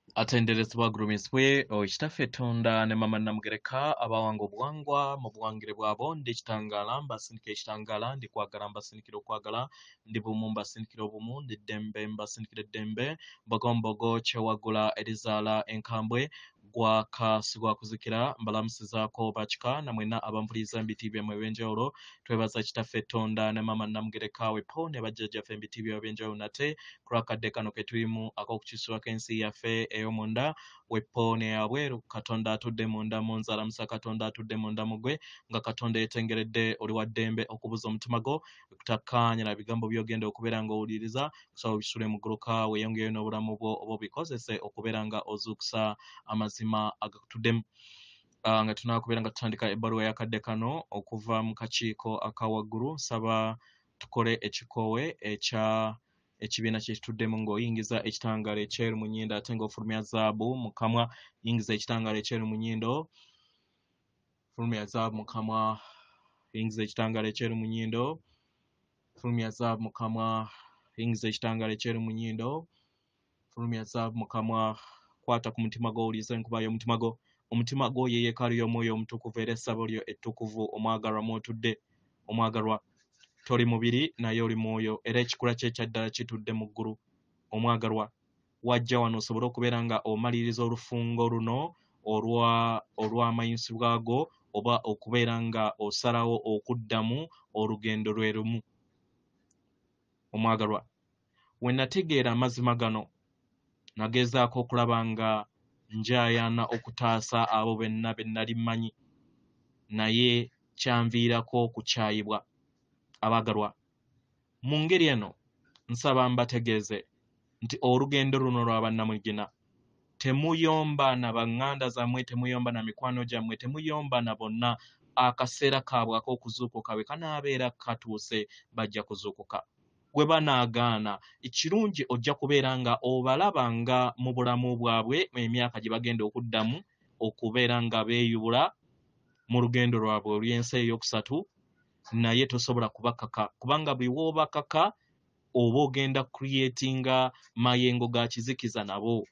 atenderezebwa gurumisibwe ekitaffe Tonda ne mama Namugereka abawanga obuwangwa mu buwangire bwabo ndi kitangala mbasindikira ekitangala ndi kwagala mbasindikira okwagala ndi bumu mbasindikira obumu ndi ddembe mbasindikira eddembe mbogombogo kyewagula erizaala enkambwe gwakasibwa kuzikira mbalamusizaako bakika namwena abampuliriza embiti byemmwe ebyenjawulo twebaza kitaffe Tonda ne mama Namugereka wepo ne bajjajjaffe embiti byabwe ebyenjawulo nate kulwakadde kano ke tulimu ak'okukisibwako ensi yaffe ey'omunda wepo ne yabweru Katonda atudde munda mu nzalamusa Katonda atudde munda mugwe nga Katonda yetengeredde oli wa ddembe okubuza omutima gwo kutakkaanya na bigambo by'ogenda okubeera ng'owuliriza kusaba obisule mu gguluka weeyongeyo n'obulamu bwo oba obikozese okubeera nga ozuukusa amazima agakutuddemu nga tunaakubeera nga tutandika ebbaluwa y'akadde kano okuva mu kakiiko akawagulu nsaba tukole ekikoowe ekibiina kye kituddemu ng'oyingiza ekitangaala ekyeru mu nnyindo ate ng'ofulumya zaabu mu kamwa yingiza ekitangaala ekyeru mu nnyindo fulumya zaabu mu kamwa yingiza ekitangaala ekyeru mu nnyindo fulumya zaabu mu kamwa yingiza ekitangaala ekyeru mu nnyindo fulumya zaabu mu kamwa kwata ku mutima gwo owulize enkuba y'omutima gwo omutima gwo ye yeekaalu y'omwoyo omutukuvu era essabo lyo ettukuvu omwagalwa mw'otudde omwagalwa toli mubiri naye oli mwoyo era ekikula kye ekyaddala kitudde mu ggulu omwagalwa wajja wano osobole okubeera nga omaliriza olufungo luno olw'amayinsi bwago oba okubeera nga osalawo okuddamu olugendo lwe lumu omwagalwa we nategeera amazima gano nagezaako okulaba nga njayaana okutaasa abo benna be nali mmanyi naye kyanviirako kukyayibwa abagalwa mu ngeri eno nsaba mbategeeze nti olugendo luno lwa bannamwigina temuyomba na baŋŋanda zammwe temuyomba na mikwano gyammwe temuyomba na bonna akaseera kaabwe ak'okuzuukuka bwe kanaabeera katuuse bajja kuzuukuka bwe banaagaana ekirungi ojja kubeera nga obalaba nga mu bulamu bwabwe emyaka gye bagenda okuddamu okubeera nga beeyubula mu lugendo lwabwe olw'ensi ey'okusatu naye tosobola kubakaka kubanga bwe woobakaka oba ogenda creatinga mayengo ga kizikiza nabo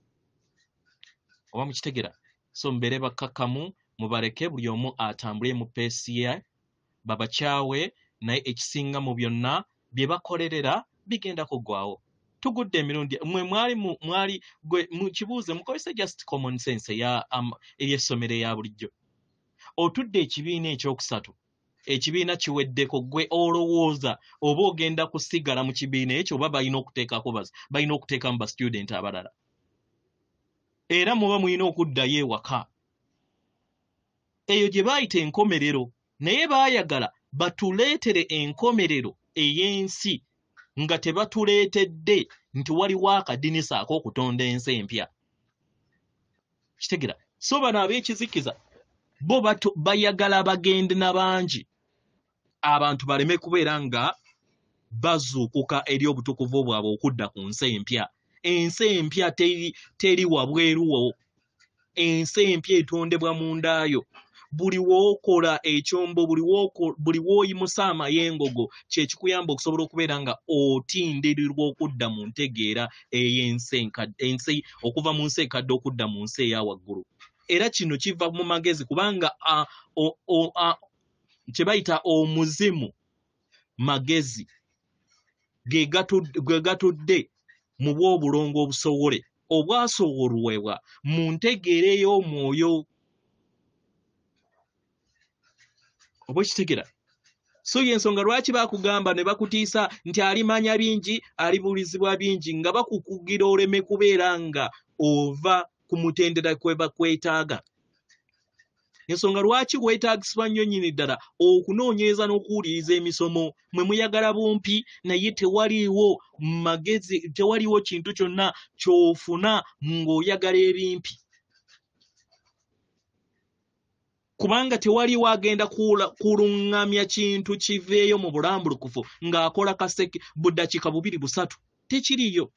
oba mukitegera so mbeere bakkakkamu mubaleke buli omu atambule mu peesi ye babakyawe naye ekisinga mu byonna bye bakolerera bigenda kuggwawo tugudde emirundi mwe mwali gwe mukibuuze mukozese just common sense ery'essomero eya bulijjo otudde ekibiina ekyokusatu ekibiina kiweddeko gwe olowooza oba ogenda kusigala mu kibiina ekyo oba balina okuteekamu ba student abalala era muba mulina okuddayo ewaka eyo gye baayita enkomerero naye baayagala batuleetere enkomerero ey'ensi nga tebatuleetedde nti waliwo akadinisa ak'okutonda ensi empya kitegera so bano ab'ekizikiza bo bayagala bagende na bangi abantu baleme kubeera nga bazuukuka eri obutukuvu bwabwe okudda ku nsi empya ensi empya teri wabweruwo ensi empya etondebwa mu ndaayo buli wookola ekyombo buli wooyimusa amayengogo kyekikuyamba okusobola okubeera nga otindirirwa okudda mu ntegeera ey'ensi okuva mu nsi ekadde okudda mu nsi eya waggulu era kino kiva mu magezi kubanga kye bayita omuzimu magezi ge gatudde mu bw'obulongo obusowole obwasobolwebwa mu ntegeera ey'omwoyo oba ekitegera so y'ensonga lwaki bakugamba ne bakutiisa nti alimanya bingi alibuulizibwa bingi nga bakukugira oleme kubeera nga ova ku mutendera kwe bakwetaaga ensonga lwaki weetaagisibwa nnyo nnyini ddala okunoonyereza n'okuwuliriza emisomo mwe muyagala bumpi naye tewaliiwo magezi tewaliiwo kintu kyonna ky'ofuna ng'oyagala ebimpi kubanga tewaliiwo agenda kuluŋŋamya kintu kiveeyo mu bulambulukufu ng'akola kaseke buddakiika 2-3 tekiriyo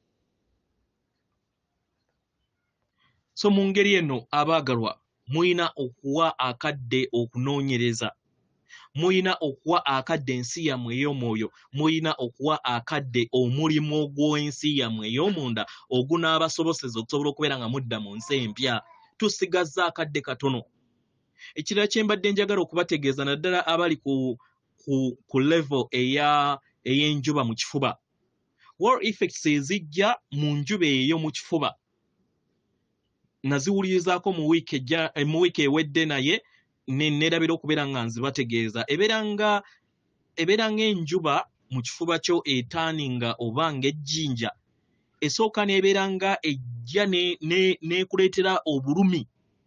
so mu ngeri eno abaagalwa mulina okuwa akadde okunoonyereza muyina okuwa akadde ensi yammwe ey'omwoyo, muyina okuwa akadde omulimu ogw'ensi yammwe ey'omunda ogunaabasoboseza okusobola okubeera nga mudda mu nsi empya. Tusigazza akadde katono. Ekirala kye mbadde njagala okubategeeza naddala abali ku level ey'enjuba mu kifuba. War effects ezijja mu njuba eyo mu kifuba naziwulirizaako mu wiiki ewedde naye neerabira okubeera nga nzibategeeza. Ebeera ng'enjuba mu kifuba kyo etaaninga oba ng'ejjinja, esooka n'ebeera nga ejja n'ekuleetera obulumi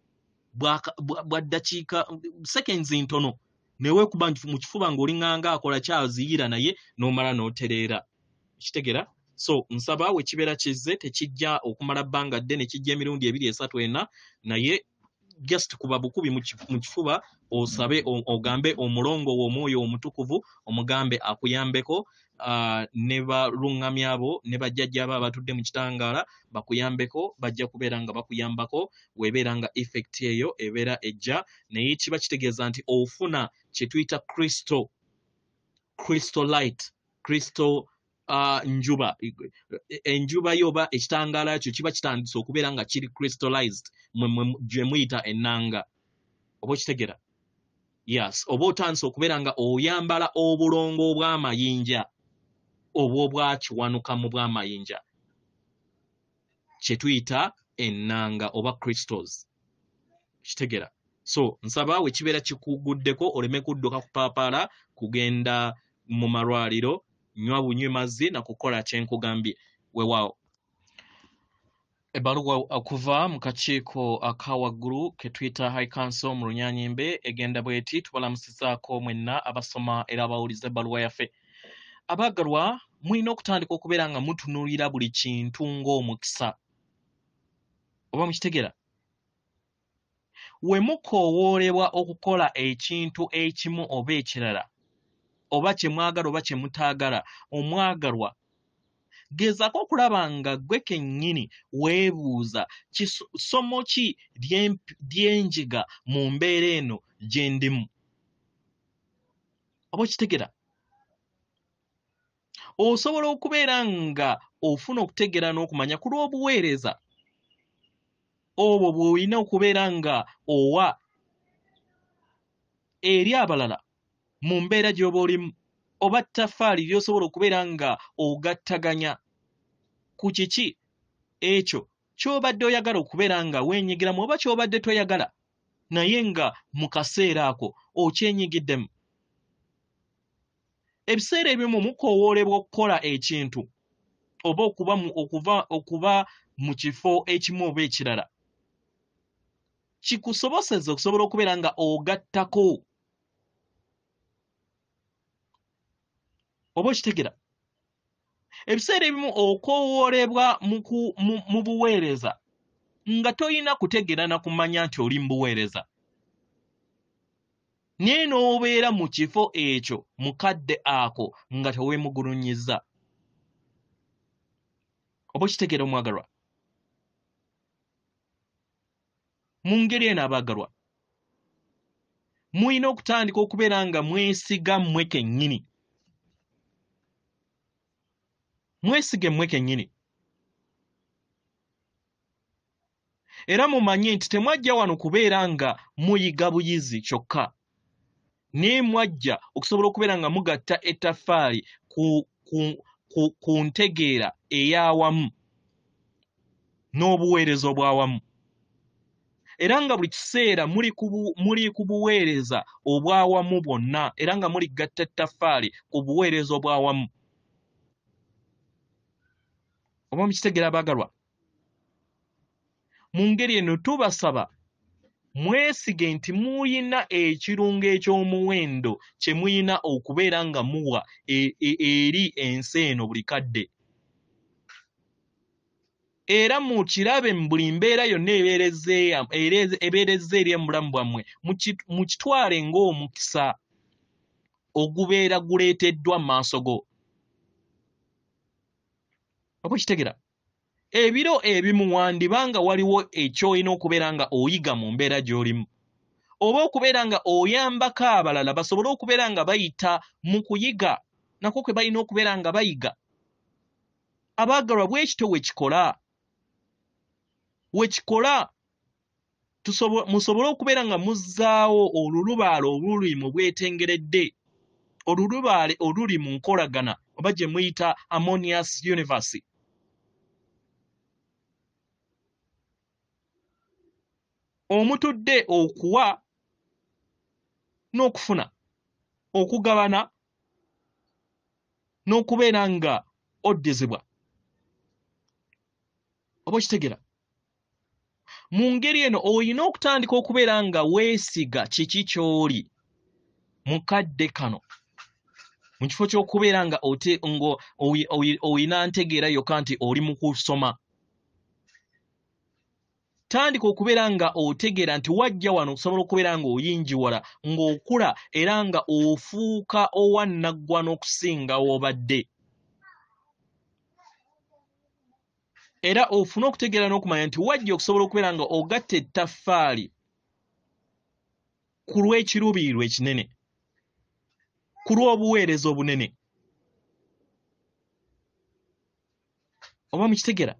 bwa ddakiika seconds ntono, neweekuba mu kifuba ng'olinganga akola kyaziyira naye n'omala n'otereera. Kitegera? So nsaba we kibeera kizze tekijja okumala bbanga ddene, kijja emirundi 2-3-4 naye just kuba bukubi mu kifuba osabe ogambe omulongo w'omwoyo omutukuvu omugambe akuyambeko, ne baluŋŋamya abo ne bajjajja abo abatudde mu kitangaala bakuyambeko, bajja kubeera nga bakuyambako weebeera nga effect eyo ebeera ejja, naye kiba kitegeeza nti ofuna kye tuyita crystal light, crystal njuba. Enjuba yo oba ekitangaala kyo kiba kitandise okubeera nga kiri crystallized gye muyita ennanga. Oba okitegera? Yes. Oba otandise okubeera nga oyambala obulongo obw'amayinja oba obwakiwanuka mu bw'amayinja, kye tuyita ennanga oba crystals. Kitegera? So nsaba we kibeera kikuguddeko oleme kudduka kupaapaala kugenda mu malwaliro, nywa bunywi mazzi na kukola kye nkugambye. Weewaawo. Ebbaluwa okuva mu kakiiko akawagulu ke tuyita High Council mu Lunyanyimbe egenda bweti. Tubalamusizaako mwenna abasoma era abawuliza ebbaluwa yaffe. Abaagalwa, mulina okutandika okubeera nga mutunuulira buli kintu ng'omukisa. Oba mukitegera? We mukoowoolebwa okukola ekintu ekimu oba ekirala, oba kye mwagala oba kye mutaagala, omwagalwa, gezaako okulaba nga ggwe kennyini weebuuza kisomo ki ly'enjiga mu mbeera eno gye ndimu. Oba okitegera? Osobola okubeera nga ofuna okutegeera n'okumanya ku lw'obuweereza obwo bw'olina okubeera nga owa eri abalala mu mbeera gy'oba olimu, oba ttaffaali ly'osobola okubeera nga ogattaganya ku kiki ekyo ky'obadde oyagala okubeera nga weenyigiramu oba ky'obadde toyagala naye nga mu kaseera ako okyenyigiddemu. Ebiseera ebimu mukoowoolebwa okukola ekintu oba okuba mu kifo ekimu oba ekirala, kikusoboseza okusobola okubeera nga ogattako. Oba okitegera? Ebiseera ebimu okoowoolebwa mu buweereza nga toyina kutegeera na kumanya nti oli mu buweereza, naye n'obeera mu kifo ekyo mu kadde ako nga teweemugulunyizza. Oba okitegeera omwagalwa? Mu ngeri eno abaagalwa, mulina okutandika okubeera nga mwesiga mmwe kennyini. Mwesige mmwe kennyini. Era mumanye nti temwajja wano kubeera nga muyiga buyizi kyokka, naye mwajja okusobola okubeera nga mugatta ettaffaali ku ntegeera ey'awamu n'obuweereza obw'awamu. Era nga buli kiseera muli ku buweereza obw'awamu bwonna, era nga muligatta ettaffaali ku buweereza obw'awamu. Oba mukitegeera abaagalwa? Mu ngeri eno tubasaba mwesige nti muyina ekirungo eky'omuwendo kye muyina okubeera nga muwa eri ensi eno buli kadde. Era mukirabe mu buli mbeera yonna ebeerezza eri mu bulamu bwammwe, mukitwale ng'omukisa ogubeera guleeteddwa mu maaso go. Oba okitegera? Ebiro ebimu wandibanga waliwo ekyolina okubeera nga oyiga mu mbeera gy'olimu. oba okubeera nga oyambako abalala basobole okubeera nga bayita mu kuyiga nako kwe balina okubeera nga bayiga. Abaagalwa bwekito wekikola musobole okubeera nga muzzaawo olulubaale oluli mu bwetengeredde, olulubaale oluli mu nkolagana oba gye muyita harmonious universe. Omutudde okuwa n'okufuna, okugabana n'okubeera nga oddizibwa. Oba okitegera? Mu ngeri eno olina okutandika okubeera nga weesiga kiki ky'oli mukadde kano mu kifo ky'okubeera nga olina ntegeera yokka nti oli mu kusoma. Tandika okubeera nga otegeera nti wajja wano okusobola okubeera nga oyinjiwala ng'okula era nga ofuuka owannaggwa n'okusinga w'obadde. Era ofune okutegeera n'okumanya nti wajja okusobola okubeera nga ogatta ettaffaali ku lw'ekiruubirirwa ekinene, ku lw'obuweereza obunene. Oba mukitegeera?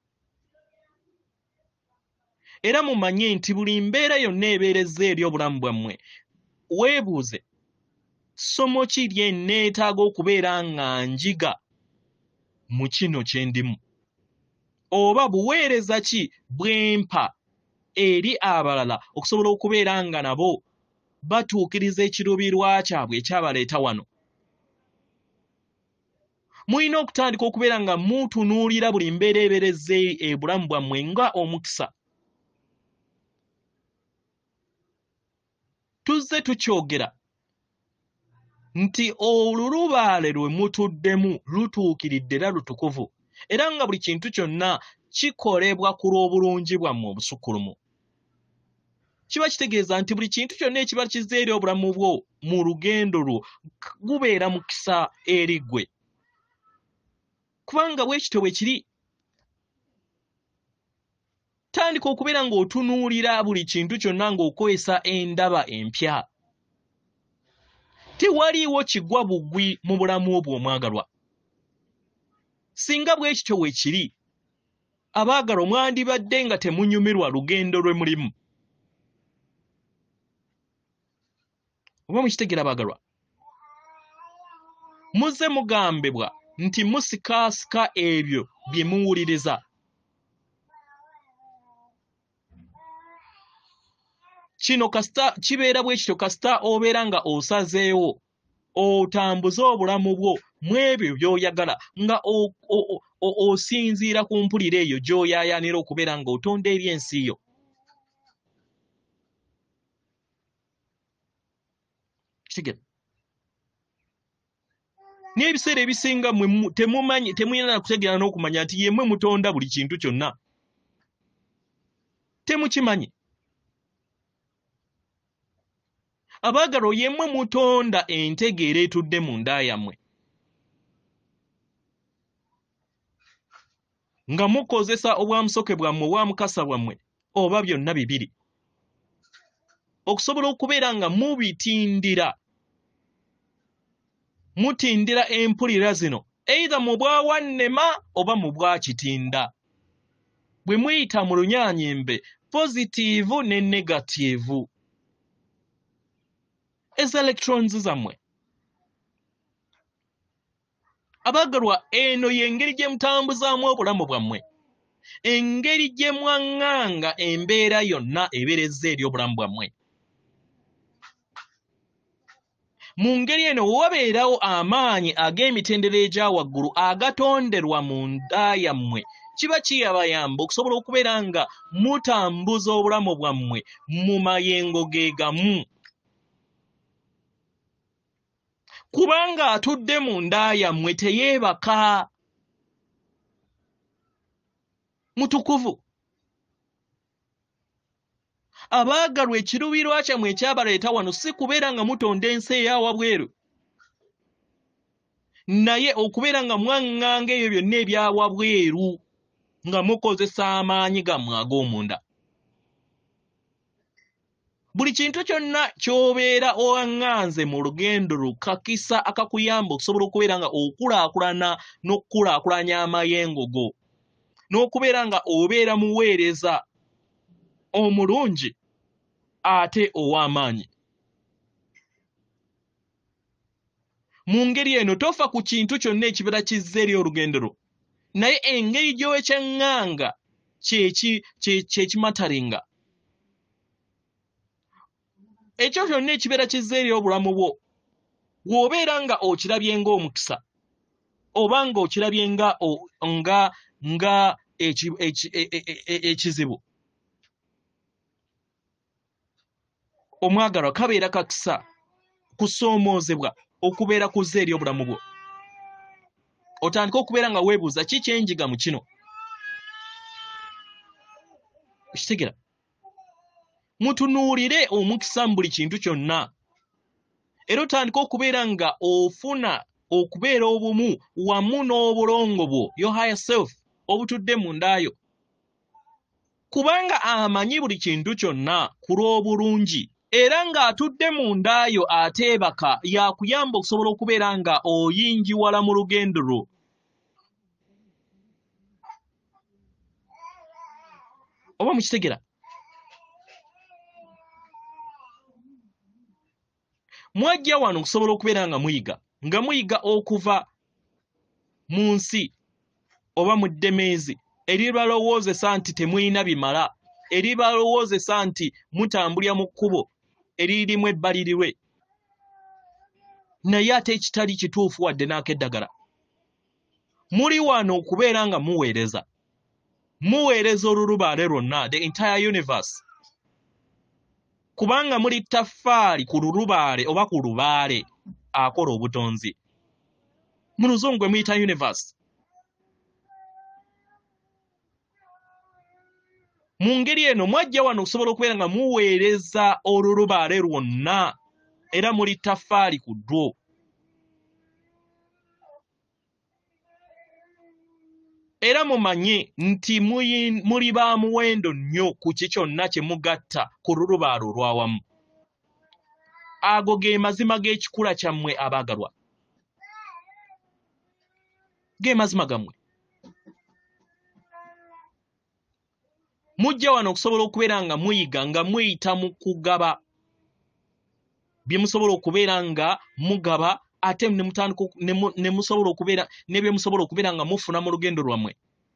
Era mumanye nti buli mbeera yonna ebeerezza eri obulamu bwammwe, weebuuze ssomo ki lye neetaaga okubeera nga njiga mu kino kye ndimu, oba buweereza ki bwempa eri abalala okusobola okubeera nga nabo batuukiriza ekiruubirirwa kyabwe ekyabaleeta wano. Mulina okutandika okubeera nga mutunuulira buli mbeera ebeerezza ebulamu bwammwe nga omukisa. Tuzze tukyogera nti olulubaale lwe mutuddemu lutuukiridde era lutukuvu, era nga buli kintu kyonna kikolebwa ku lw'obulungi bwammwe obusukkulumu. Kiba kitegeeza nti buli kintu kyonna ekiba kizza eri obulamu bwo mu lugendo lwo gubeera mukisa eri ggwe, kubanga bwekityo bwe kiri. Tandika okubeera ng'otunuulira buli kintu kyonna ng'okozesa endaba empya. Tewaliiwo kigwa bugwi mu bulamu bwo omwagalwa. Singa bwekityo bwe kiri, abaagalwa mwandibadde nga temunyumirwa lugendo lwe mulimu. Oba mukitegeera abaagalwa? Muzze mugambibwa nti musikaasika ebyo bye muwuliriza. Kino kasita kibeera bwe kityo kasita obeera nga osazeewo otambuze obulamu bwo mu ebyo by'oyagala nga osinziira ku mpulira eyo gy'oyaayaanira okubeera nga otonda eri ensi yo. Kitegeera? N'ebiseera ebisinga mmwe temulina na kutegeera n'okumanya nti yemmwe mutonda buli kintu kyonna. Temukimanyi. Abaagalwa yemmwe mutonda entegeera etudde mu nda yammwe, nga mukozesa obwamusoke bwammwe obwamukasa bwammwe oba byonna bibiri okusobola okubeera nga mutindira empulira zino either mu bwawannema oba mu bwakitinda, bwe muyita mu lunyaanyimbe positiivu ne negatiivu. Eza electrons zammwe. Abaagalwa eno y'engeri gye mutambuzaamu obulamu bwammwe, engeri gye mwaŋŋanga embeera yonna ebeerezza eri obulamu bwammwe. Mu ngeri eno wabeerawo amaanyi ag'emitendera egya waggulu agatonderwa mu nda yammwe, kiba kiyabayamba okusobola okubeera nga mutambuza obulamu bwammwe mu mayengo ge gamu. Kubanga atudde mu nda yammwe teyeebaka. Mutukuvu. Abaagalwa ekiruubirirwa kyammwe ekyabaleeta wano si kubeera nga mutonda ensi eya wabweru, naye okubeera nga mwaŋŋanga ebyo byonna ebya wabweru nga mukozesa amaanyi gammwe ag'omunda. buli kintu kyonna ky'obeera owaŋŋanze mu lugendo lukakisa akakuyamba okusobola okubeera nga okulaakulana n'okukulaakulanya amayengo go n'okubeera nga obeera muweereza omulungi ate ow'amaanyi. Mu ngeri eno tofa ku kintu kyonna ekibeera kizza eri olugendo lwo, naye engeri gy'owekyaŋŋanga kyekimataringa. Ekyo kyonna ekibeera kizza eri obulamu bwo, bw'obeera nga okirabye ng'omukisa oba nga okirabye nga ekizibu, omwagalwa kabeera kakisa kusoomoozebwa okubeera kuzza eri obulamu bwo. Otandika okubeera nga weebuuza kiki enjiga mu kino. Kitegera mutunuulire omukisa mu buli kintu kyonna, era otandika okubeera nga ofuna okubeera obumu wamu n'obulongo bwo, your higher self, obutudde mu ndaayo, kubanga amanyi buli kintu kyonna ku lw'obulungi, era ng'atudde mu ndaayo ateebaka yakuyamba okusobola okubeera nga oyingiwala mu lugendo lwo. Oba mukitegera? Mwajja wano okusobola okubeera nga muyiga okuva mu nsi oba mu ddemeezi eribalowoozesa nti temulina bimala, eribalowoozesa nti mutambulira mu kkubo eririmu ebbalirirwe, naye ate ekitali kituufu wadde n'akeddagala. Muli wano okubeera nga muweereza olulubaale lwonna, the entire universe, kubanga muli ttaffaali ku lulubaale oba ku lubaale akola obutonzi. Mu luzungu gwe muyita universe. Mu ngeri eno mwajja wano okusobola okubeera nga muweereza olulubaale lwonna, era muli ttaffaali ku ddwo. Era mumanye nti muli ba muwendo nnyo ku kyonna kye mugatta ku lulubaale olwawamu. Ago ge mazima g'ekikula kyammwe abaagalwa. Ge mazima gammwe. Mujja wano okusobola okubeera nga muyiga nga muyita mu kugaba bye musobola okubeera nga mugaba, ate ne musobola okubeera ne bye musobola okubeera nga mufuna mu lugendo lwammwe.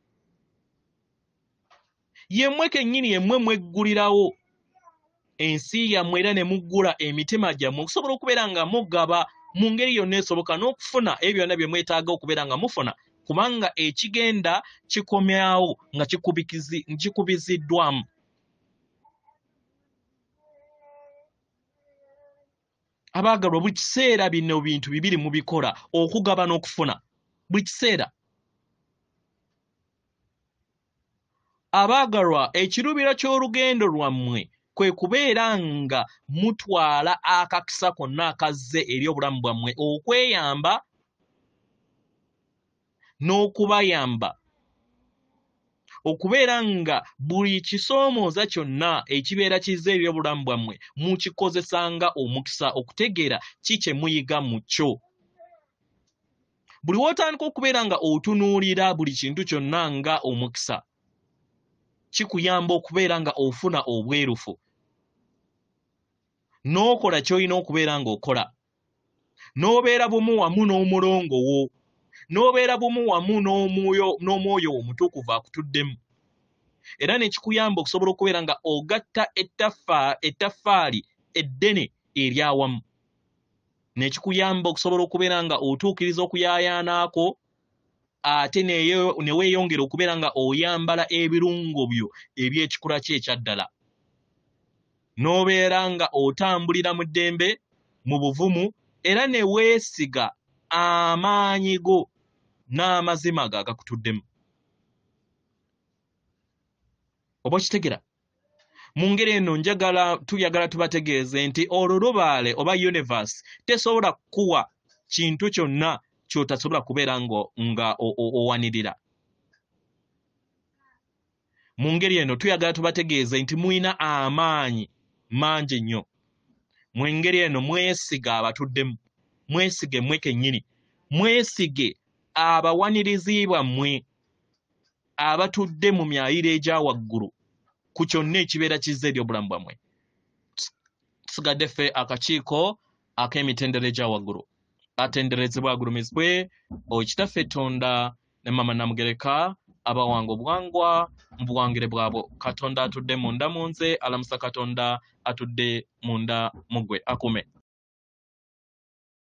Yemmwe kennyini yemmwe mweggulirawo ensi yammwe era ne muggula emitima gyammwe okusobola okubeera nga mugaba mu ngeri yonna esoboka n'okufuna ebyo byonna bye mwetaaga okubeera nga mufuna, kubanga ekigenda kikomyawo nga kikubiziddwamu. Abaagalwa, buli kiseera bino bintu bibiri mubikola, okugaba n'okufuna, buli kiseera. Abaagalwa, ekirubiro ky'olugendo lwammwe kwe kubeera nga mutwala akakisa konna akazze eri obulamu bwammwe, okweyamba n'okubayamba, okubeera nga buli kisoomooza kyonna ekibeera kizze eri obulamu bwammwe mukikozesanga omukisa, okutegeera ki kye muyiga mu kyo. Buli w'otandika okubeera nga otunuulira buli kintu kyonna nga omukisa, kikuyamba okubeera nga ofuna obwerufu, n'okola ky'olina okubeera ng'okola, n'obeera bumu wamu n'omulongo wo, n'obeera bumu wamu n'omwoyo omutukuvu akutuddemu, era ne kikuyamba okusobola okubeera nga ogatta ettaffaali eddene eryawamu, ne kikuyamba okusobola okubeera nga otuukiriza okuyaayaanaako, ate ne weeyongera okubeera nga oyambala ebirungo byo eby'ekikula kye ekya ddala, n'obeera nga otambulira mu ddembe, mu buvumu, era ne weesiga amaanyi go n'amazima go agakutuddemu. Oba kitegera? Mu ngeri eno tuyagala tubategeeze nti olulubaale oba universe tesobola kukuwa kintu kyonna ky'otasobola kubeera nga owanirira. Mu ngeri eno tuyagala tubategeeze nti muyina amaanyi mangi nnyo. Mu ngeri eno mwesiga abatuddemu, mwesige mmwe kennyini, mwesige abawanirizi bammwe abatudde mu myayiro egya waggulu ku kyonna ekibeera kizza eri obulamu bwammwe. Tusigadde ffe akakiiko ak'emitendera egya waggulu atenderezebwa agulumizibwe Kitaffe Tonda ne Mama Namugereka abawanga obuwangwa mu buwangire bwabwo. Katonda atudde munda mu nze, alamusa Katonda atudde munda mu ggwe. Akume.